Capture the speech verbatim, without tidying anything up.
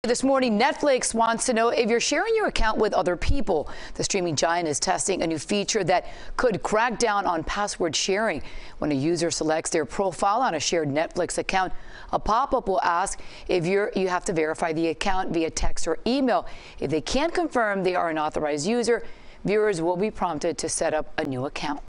This morning, Netflix wants to know if you're sharing your account with other people. The streaming giant is testing a new feature that could crack down on password sharing. When a user selects their profile on a shared Netflix account, a pop-up will ask if you're, you have to verify the account via text or email. If they can't confirm they are an authorized user, viewers will be prompted to set up a new account.